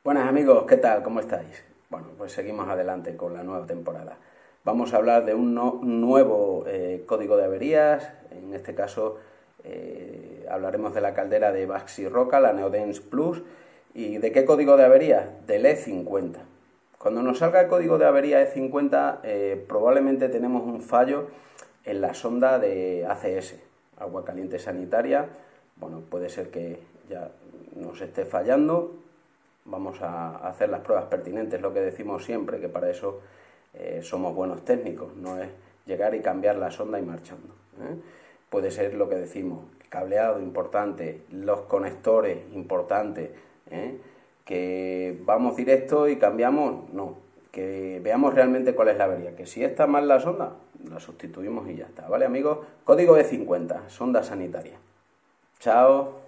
Buenas amigos, ¿qué tal? ¿Cómo estáis? Bueno, pues seguimos adelante con la nueva temporada. Vamos a hablar de un nuevo código de averías. En este caso hablaremos de la caldera de Baxi Roca, la Neodens Plus. ¿Y de qué código de avería? Del E50. Cuando nos salga el código de avería E50 probablemente tenemos un fallo en la sonda de ACS, agua caliente sanitaria. Bueno, puede ser que ya nos esté fallando. Vamos a hacer las pruebas pertinentes, lo que decimos siempre, que para eso somos buenos técnicos, no es llegar y cambiar la sonda y marchando. Puede ser lo que decimos, cableado importante, los conectores importantes, que vamos directo y cambiamos, no, que veamos realmente cuál es la avería, que si está mal la sonda, la sustituimos y ya está, ¿vale amigos? Código E50, sonda sanitaria. Chao.